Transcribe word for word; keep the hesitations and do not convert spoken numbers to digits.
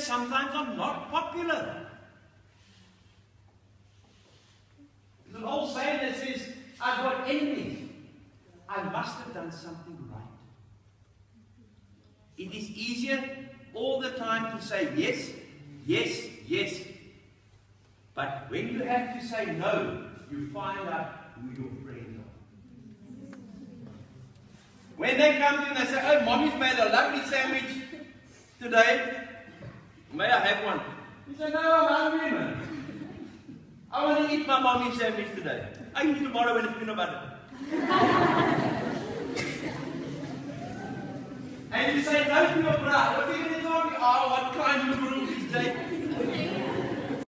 sometimes are not popular. There's an old saying that says, I've got enemies. I must have done something right. It is easier all the time to say yes, yes, yes. But when you have to say no, you find out who your friends are. When they come to you and they say, oh, mommy's made a lovely sandwich today. May I have one? You say, no, I'm hungry, man. I want to eat my mommy's sandwich today. I eat tomorrow when it's peanut butter. And you say no to your bride. What are you going to tell me? Oh, what kind of rule is that?